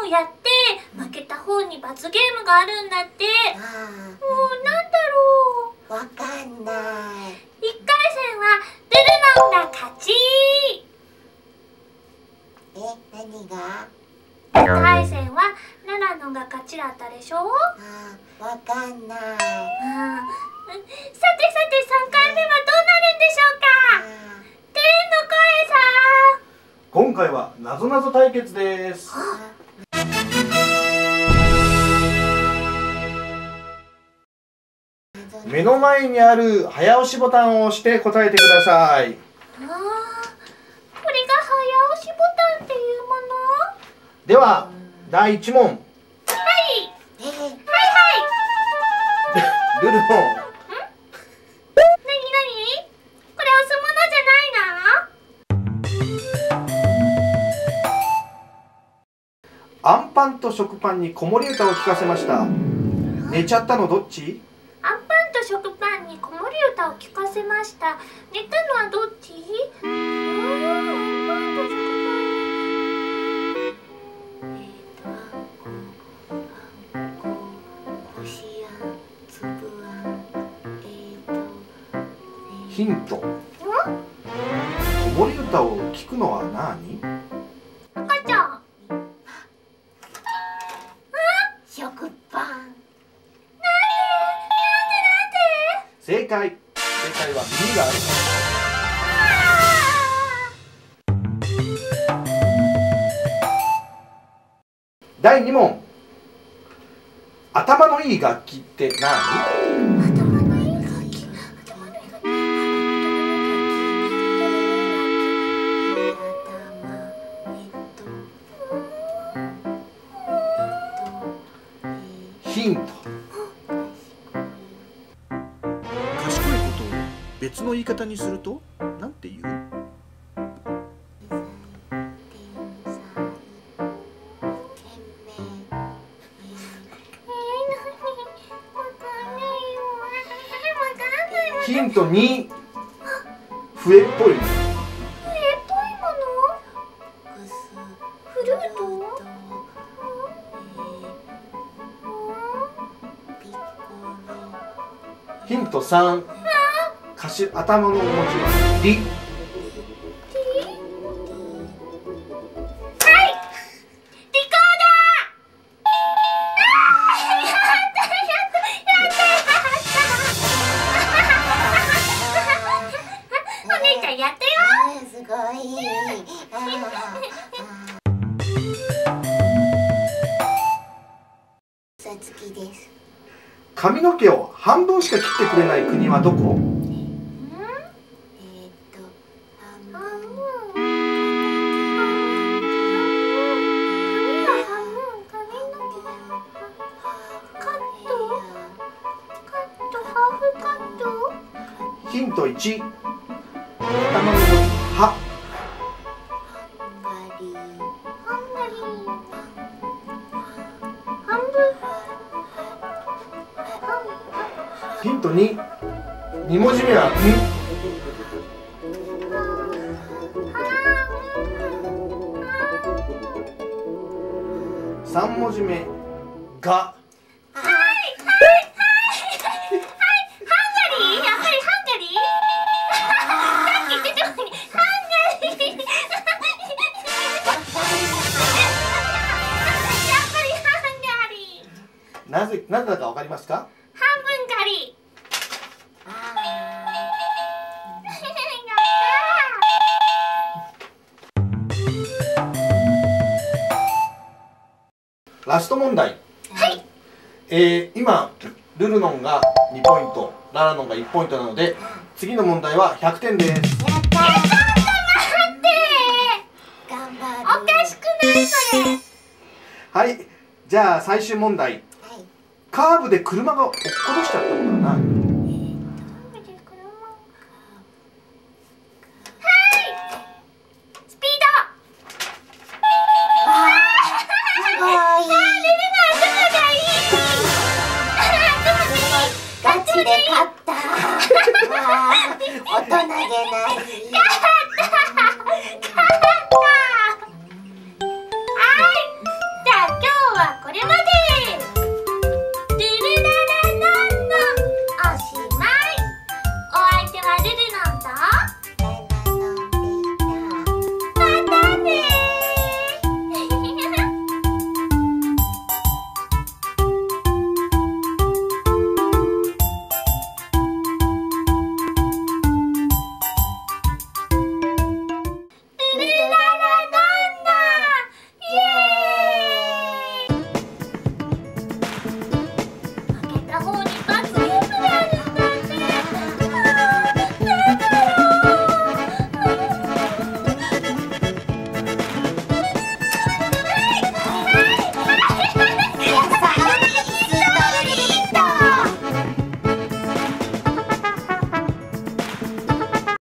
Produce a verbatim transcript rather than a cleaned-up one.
をやって負けた方に罰ゲームがあるんだって。もうなんだろう、 わかんない。 いっかいせんはルルノンが勝ち。 え、何が？ にかいせんはララノンが勝ちだったでしょ。 あー、わかんない。 うん、さてさてさんかいめはどうなるんでしょうか。天の声さん。 今回はなぞなぞ対決です。目の前にある早押しボタンを押して答えてください。 ああ、これが早押しボタンっていうもの？ ではだいいち問。 はい。 えー、 はいはい。 ルルノン。 なになに？これ押すものじゃないの？ アンパンと食パンに子守歌を聞かせました。寝ちゃったのどっち？ アンパンと食パンに子守歌を聞かせました。寝たのはどっち？ああ、アンパンと食パンに。えっと、あんこ、あんこ、こしあん、つぶあん。えっと、 ヒント。子守歌を聞くのは何？ 赤ちゃん。 食パン。 正解。正解は耳がある。だいに問。頭のいい楽器って何？ 頭のいい楽器。頭のいい楽器。頭のいい楽器。頭えっと。 ヒント。賢いことを別の言い方にするとなんて言う？ヒントに、笛っぽいもの。 笛っぽいもの？フルート？ ヒントさん、歌詞頭の文字はリ。 やったよ。 すごい。さつきです。 髪の毛を半分しか切ってくれない国はどこ？ えっと、半半分。 分。髪は半分。髪の毛。カット。カット。ハーフカット。 ヒントいち、頭の文字は。 ハンガリー。 ハンガリー。半分。 ヒントに、に文字目はん。さん文字目が。 はいはいはいはい。ハンガリー？やっぱりハンガリー？さっき出てこない。ハンガリー。やっぱりハンガリー。 なぜ、なぜだかわかりますか？ 半分ガリ。 あラスト問題。 はい。 えー、今ルルノンがにポイント、ララノンがいちポイントなので、次の問題はひゃくてんです。 ー、やったー。 ちょっと待って。 頑張る。 おかしくないそれ。 はい、じゃあ最終問題。 はい。 カーブで車が落っことしちゃったものは何？